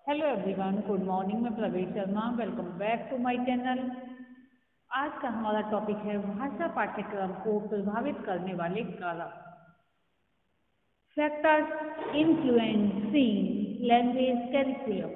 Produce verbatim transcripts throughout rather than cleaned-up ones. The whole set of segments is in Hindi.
Hello everyone, good morning. मैं Praveen Sharma, welcome back to my channel. आज का हमारा टॉपिक है भाषा पाठ्यक्रम को प्रभावित करने वाले कारक, फैक्टर्स इन्फ्लुएंसिंग लैंग्वेज करिकुलम।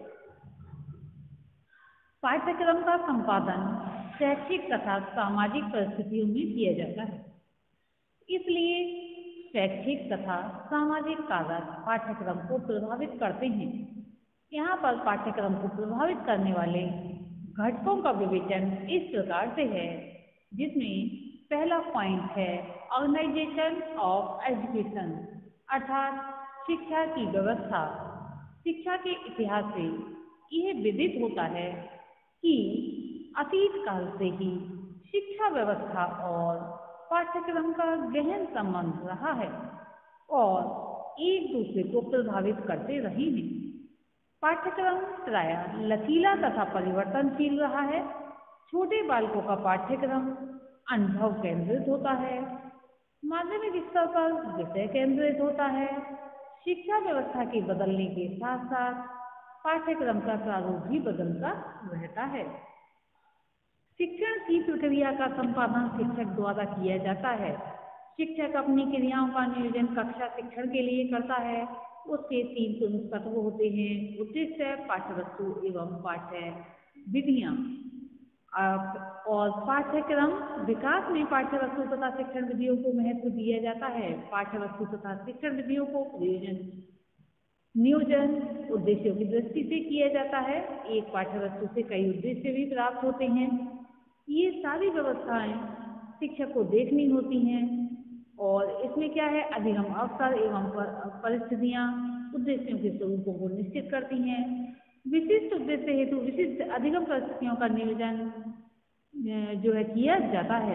पाठ्यक्रम का संपादन शैक्षिक तथा सामाजिक परिस्थितियों में किया जाता है, इसलिए शैक्षिक तथा सामाजिक कारक पाठ्यक्रम को प्रभावित करते हैं। यहाँ पर पाठ्यक्रम को प्रभावित करने वाले घटकों का विवेचन इस प्रकार से है, जिसमें पहला पॉइंट है ऑर्गेनाइजेशन ऑफ एजुकेशन, अर्थात शिक्षा की व्यवस्था। शिक्षा के इतिहास से यह विदित होता है कि अतीत काल से ही शिक्षा व्यवस्था और पाठ्यक्रम का गहन संबंध रहा है और एक दूसरे को प्रभावित करते रहे हैं। पाठ्यक्रम प्रायः लचीला तथा परिवर्तनशील रहा है। छोटे बालकों का पाठ्यक्रम अनुभव केंद्रित होता है, माध्यमिक स्तर पर विषय केंद्रित होता है। शिक्षा व्यवस्था के बदलने के साथ साथ पाठ्यक्रम का प्रारूप भी बदलता रहता है। शिक्षण की प्रक्रिया का संपादन शिक्षक द्वारा किया जाता है। शिक्षक अपनी क्रियाओं का नियोजन कक्षा शिक्षण के लिए करता है। उसके तीन प्रमुख तत्व होते हैं: उद्देश्य, पाठ्यवस्तु एवं पाठ्य विधियाँ। और पाठ्यक्रम विकास में पाठ्यवस्तु तथा शिक्षण विधियों को महत्व दिया जाता है। पाठ्यवस्तु तथा शिक्षण विधियों को प्रयोजन नियोजन उद्देश्यों की दृष्टि से किया जाता है। एक पाठ्यवस्तु से कई उद्देश्य भी प्राप्त होते हैं। ये सारी व्यवस्थाएं शिक्षक को देखनी होती हैं और इसमें क्या है, अधिगम अवसर एवं परिस्थितियाँ उद्देश्यों के स्वरूपों को निश्चित करती हैं। विशिष्ट उद्देश्य हेतु विशिष्ट अधिगम परिस्थितियों का नियोजन जो है किया जाता है।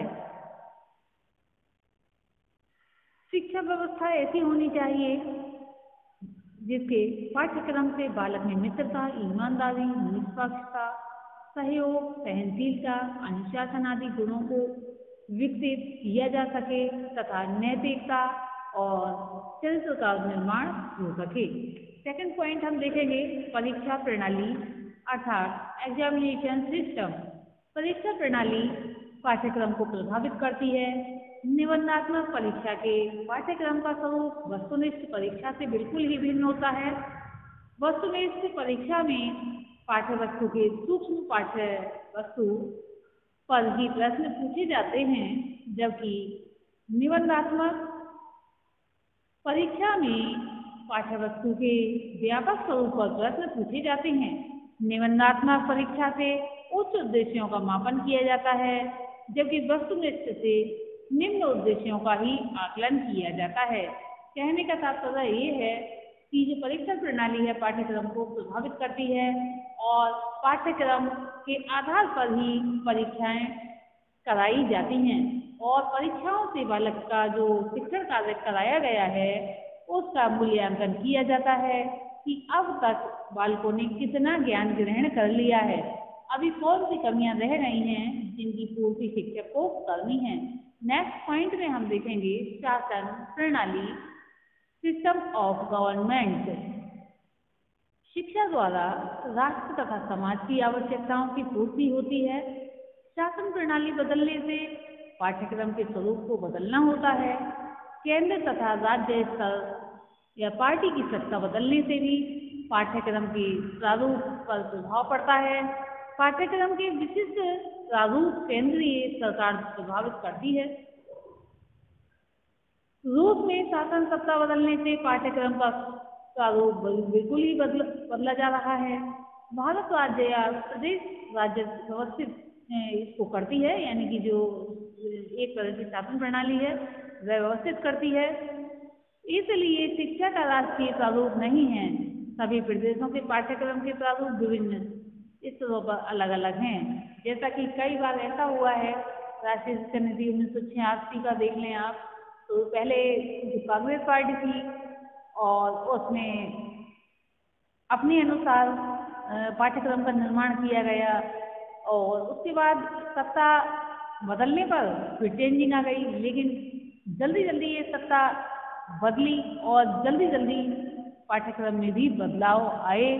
शिक्षा व्यवस्था ऐसी होनी चाहिए जिसके पाठ्यक्रम से बालक में मित्रता, ईमानदारी, निष्पक्षता, सहयोग, सहनशीलता, अनुशासन आदि गुणों को विकसित किया जा सके तथा नैतिकता और चरित्र का निर्माण हो सके। सेकंड पॉइंट हम देखेंगे परीक्षा प्रणाली, अर्थात एग्जामिनेशन सिस्टम। परीक्षा प्रणाली पाठ्यक्रम को प्रभावित करती है। निबंधात्मक परीक्षा के पाठ्यक्रम का स्वरूप वस्तुनिष्ठ परीक्षा से बिल्कुल ही भिन्न होता है। वस्तुनिष्ठ परीक्षा में पाठ्यवस्तु के सूक्ष्म पाठ्य वस्तु पर ही प्रश्न पूछे जाते हैं, जबकि निबंधात्मक परीक्षा में पाठ्यवस्तु के व्यापक स्वरूप पर प्रश्न पूछे जाते हैं। निबंधात्मक परीक्षा से उच्च उद्देश्यों का मापन किया जाता है, जबकि वस्तुनिष्ठ से निम्न उद्देश्यों का ही आकलन किया जाता है। कहने का तात्पर्य ये है कि जो परीक्षा प्रणाली है पाठ्यक्रम को प्रभावित करती है और पाठ्यक्रम के आधार पर ही परीक्षाएं कराई जाती हैं और परीक्षाओं से बालक का जो शिक्षण कार्य कराया गया है उसका मूल्यांकन किया जाता है कि अब तक बालकों ने कितना ज्ञान ग्रहण कर लिया है, अभी कौन सी कमियां रह गई हैं जिनकी पूर्ति शिक्षक को करनी है। नेक्स्ट पॉइंट में हम देखेंगे शासन प्रणाली, सिस्टम ऑफ गवर्नमेंट। शिक्षा द्वारा राष्ट्र तथा समाज की आवश्यकताओं की पूर्ति होती है। शासन प्रणाली बदलने से पाठ्यक्रम के स्वरूप को बदलना होता है। केंद्र तथा राज्य स्तर या पार्टी की सत्ता बदलने से भी पाठ्यक्रम के प्रारूप पर प्रभाव पड़ता है। पाठ्यक्रम के विशिष्ट प्रारूप केंद्रीय सरकार प्रभावित करती है। रूस में शासन सत्ता बदलने से पाठ्यक्रम का प्रारूप बिल्कुल ही बदल बदला जा रहा है। भारत राज्य या प्रदेश राज्य व्यवस्थित इसको करती है, यानी कि जो एक तरह की शासन प्रणाली है वह व्यवस्थित करती है। इसलिए शिक्षा का राष्ट्रीय प्रारूप नहीं है। सभी प्रदेशों के पाठ्यक्रम के प्रारूप विभिन्न स्तरों पर अलग अलग हैं। जैसा कि कई बार ऐसा हुआ है, राष्ट्रीय शिक्षा नीति उन्नीस सौ छियासी का देख लें आप, तो पहले जो कांग्रेस पार्टी थी और उसमें अपने अनुसार पाठ्यक्रम का निर्माण किया गया और उसके बाद सत्ता बदलने पर फिर चेंजिंग आ गई, लेकिन जल्दी जल्दी ये सत्ता बदली और जल्दी जल्दी पाठ्यक्रम में भी बदलाव आए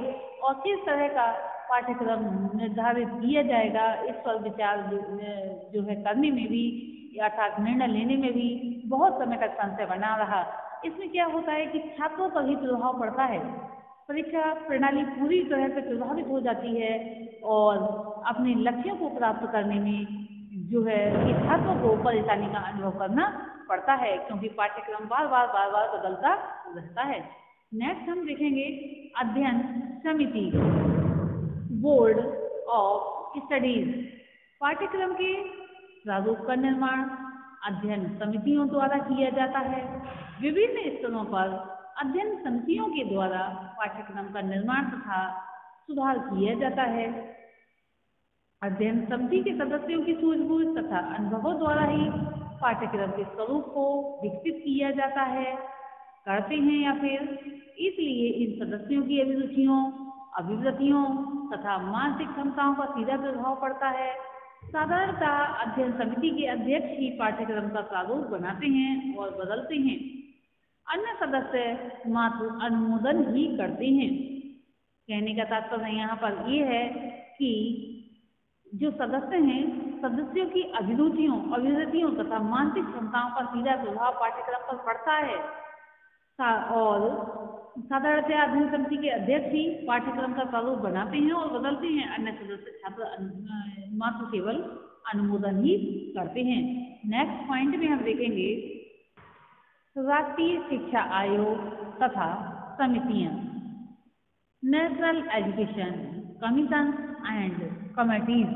और किस तरह का पाठ्यक्रम निर्धारित किया जाएगा, इस पर विचार जो जो है करने में भी अर्थात निर्णय लेने में भी बहुत समय तक संशय बना रहा। इसमें क्या होता है कि छात्रों पर ही प्रभाव पड़ता है, परीक्षा प्रणाली पूरी तरह से प्रभावित हो जाती है और अपने लक्ष्यों को प्राप्त करने में जो है कि छात्रों को परेशानी का अनुभव करना पड़ता है, क्योंकि पाठ्यक्रम बार बार बार बार बदलता रहता है। नेक्स्ट हम देखेंगे अध्ययन समिति, बोर्ड ऑफ स्टडीज। पाठ्यक्रम के प्रारूप का निर्माण अध्ययन समितियों द्वारा किया जाता है। विभिन्न स्तरों पर अध्ययन समितियों के द्वारा पाठ्यक्रम का निर्माण तथा सुधार किया जाता है। अध्ययन समिति के सदस्यों की सूझबूझ तथा अनुभवों द्वारा ही पाठ्यक्रम के स्वरूप को विकसित किया जाता है, करते हैं या फिर इसलिए इन सदस्यों की अभिरुचियों, अभिवृत्तियों तथा मानसिक क्षमताओं का सीधा प्रभाव पड़ता है। साधारणतः अध्ययन समिति के अध्यक्ष ही पाठ्यक्रम का प्रारूप बनाते हैं और बदलते हैं, अन्य सदस्य मात्र अनुमोदन ही करते हैं। कहने का तात्पर्य यहाँ पर ये है कि जो सदस्य हैं, सदस्यों की अभिरुचियों, अभिवृत्तियों तथा मानसिक क्षमताओं का सीधा प्रभाव पाठ्यक्रम पर पड़ता है और साधारणतः अध्ययन समिति के अध्यक्ष ही पाठ्यक्रम का प्रारूप बनाते हैं और बदलते हैं, अन्य सदस्य छात्र मात्र केवल अनुमोदन ही करते हैं। नेक्स्ट पॉइंट में हम देखेंगे राष्ट्रीय शिक्षा आयोग तथा समितियां, national education commission and committees.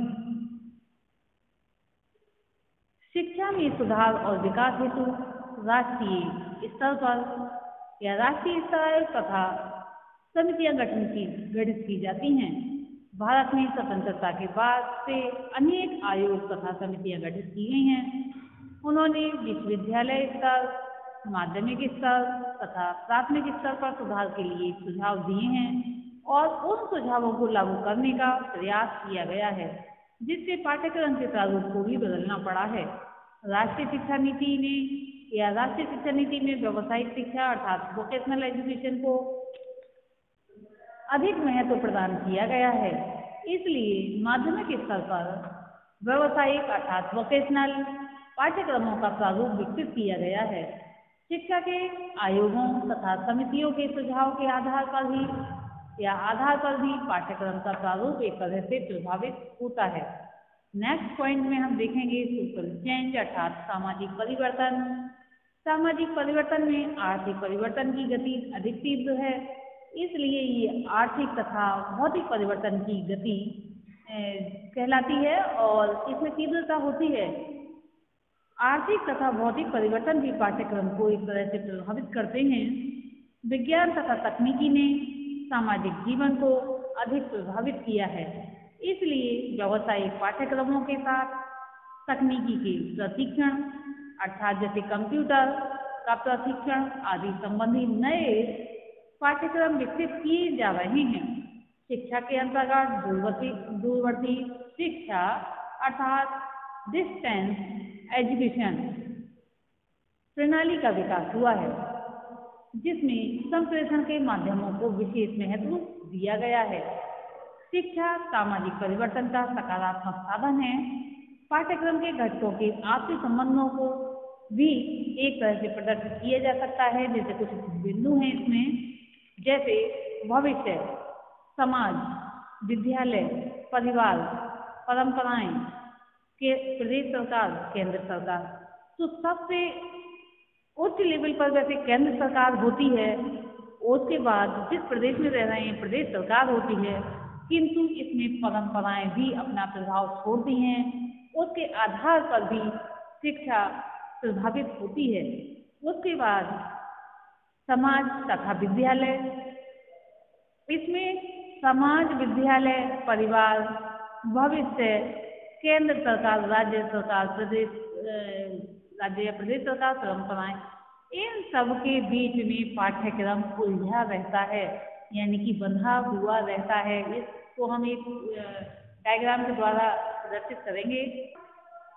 शिक्षा में सुधार और विकास हेतु राष्ट्रीय स्तर पर या राष्ट्रीय स्तर तथा समितियां गठन की गठित की जाती हैं। भारत में स्वतंत्रता के बाद से अनेक आयोग तथा समितियां गठित की गई हैं। उन्होंने विश्वविद्यालय स्तर, माध्यमिक स्तर तथा प्राथमिक स्तर पर सुधार के लिए सुझाव दिए हैं और उन सुझावों को लागू करने का प्रयास किया गया है, जिससे पाठ्यक्रम के प्रारूप को भी बदलना पड़ा है। राष्ट्रीय शिक्षा नीति ने या राष्ट्रीय शिक्षा नीति में व्यावसायिक शिक्षा अर्थात वोकेशनल एजुकेशन को अधिक महत्व प्रदान किया गया है। इसलिए माध्यमिक स्तर पर व्यावसायिक अर्थात वोकेशनल पाठ्यक्रमों का प्रारूप विकसित किया गया है। शिक्षा के आयोगों तथा समितियों के सुझाव के आधार पर ही या आधार पर भी पाठ्यक्रम का प्रारूप एक तरह से प्रभावित होता है। नेक्स्ट पॉइंट में हम देखेंगे सोशल चेंज अर्थात सामाजिक परिवर्तन। सामाजिक परिवर्तन में आर्थिक परिवर्तन की गति अधिक तीव्र है, इसलिए ये आर्थिक तथा भौतिक परिवर्तन की गति कहलाती है और इसमें तीव्रता होती है। आर्थिक तथा भौतिक परिवर्तन भी पाठ्यक्रम को एक तरह से प्रभावित करते हैं। विज्ञान तथा तकनीकी ने सामाजिक जीवन को अधिक प्रभावित किया है, इसलिए व्यावसायिक पाठ्यक्रमों के साथ तकनीकी के प्रशिक्षण अर्थात जैसे कंप्यूटर का प्रशिक्षण आदि संबंधी नए पाठ्यक्रम विकसित किए जा रहे हैं। शिक्षा के अंतर्गत दूरवर्ती दूरवर्ती शिक्षा अर्थात डिस्टेंस एजुकेशन प्रणाली का विकास हुआ है, जिसमें संप्रेषण के माध्यमों को विशेष महत्व दिया गया है। शिक्षा सामाजिक परिवर्तन का सकारात्मक साधन है। पाठ्यक्रम के घटकों के आपसी संबंधों को भी एक तरह से प्रदर्शित किया जा सकता है। जैसे कुछ बिंदु हैं इसमें, जैसे भविष्य, समाज, विद्यालय, परिवार, परंपराएं, के प्रदेश सरकार, केंद्र सरकार। तो सबसे उच्च लेवल पर वैसे केंद्र सरकार होती है, उसके बाद जिस प्रदेश में रह रहे हैं प्रदेश सरकार होती है, किंतु इसमें परंपराएं भी अपना प्रभाव छोड़ती हैं। उसके आधार पर भी शिक्षा प्रभावित होती है। उसके बाद समाज तथा विद्यालय, इसमें समाज, विद्यालय, परिवार, भविष्य, केंद्र सरकार, राज्य सरकार, प्रदेश राज्य या प्रदेश सरकार, परंपराएं, इन सब के बीच में पाठ्यक्रम उलझा रहता है, यानी कि बंधा हुआ रहता है। इसको हम एक डायग्राम के द्वारा प्रदर्शित करेंगे।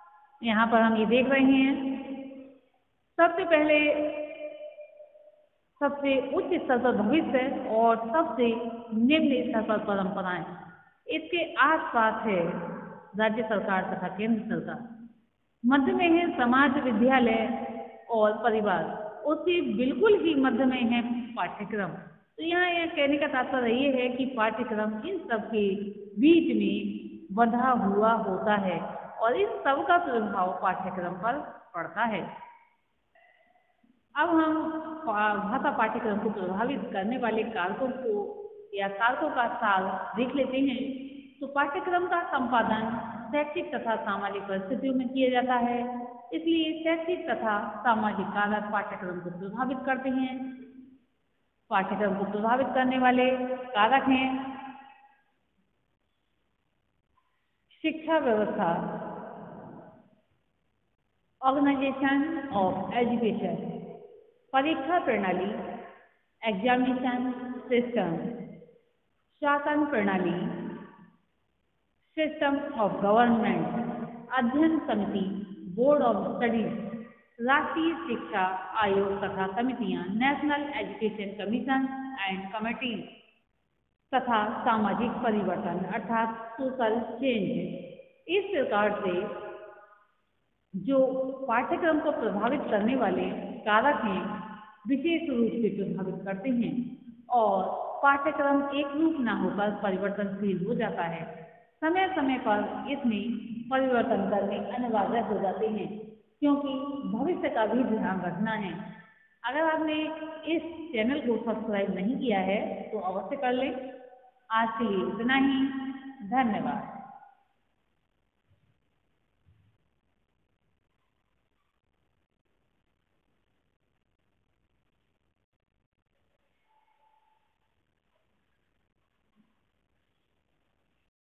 यहाँ पर हम ये देख रहे हैं, सबसे पहले सबसे उच्च स्तर पर भविष्य और सबसे निम्न स्तर पर परंपराएं। इसके आसपास है राज्य सरकार तथा केंद्र सरकार। मध्य में है समाज, विद्यालय और परिवार। उसके बिल्कुल ही मध्य में है पाठ्यक्रम। तो यहाँ यह कहने का तात्पर्य ये है कि पाठ्यक्रम इन सब के बीच में बंधा हुआ होता है और इस सब का प्रभाव पाठ्यक्रम पर पड़ता है। अब हम भाषा पाठ्यक्रम को प्रभावित करने वाले कारकों को या कारकों का सार देख लेते हैं। तो पाठ्यक्रम का संपादन शैक्षिक तथा सामाजिक परिस्थितियों में किया जाता है, इसलिए शैक्षिक तथा सामाजिक कारक पाठ्यक्रम को प्रभावित करते हैं। पाठ्यक्रम को प्रभावित करने वाले कारक हैं शिक्षा व्यवस्था, ऑर्गेनाइजेशन ऑफ एजुकेशन, परीक्षा प्रणाली, एग्जामिनेशन सिस्टम, शासन प्रणाली, सिस्टम ऑफ गवर्नमेंट, अध्ययन समिति, बोर्ड ऑफ स्टडीज, राष्ट्रीय शिक्षा आयोग तथा समितियां, national education commission and committees तथा सामाजिक परिवर्तन अर्थात सोशल चेंज। इस प्रकार से जो पाठ्यक्रम को प्रभावित करने वाले कारक हैं विशेष रूप से प्रभावित करते हैं और पाठ्यक्रम एक रूप न होकर परिवर्तनशील हो जाता है। समय समय पर इसमें परिवर्तन करने अनिवार्य हो जाते हैं क्योंकि भविष्य का भी ध्यान रखना है। अगर आपने इस चैनल को सब्सक्राइब नहीं किया है तो अवश्य कर लें। आज के लिए इतना ही। धन्यवाद।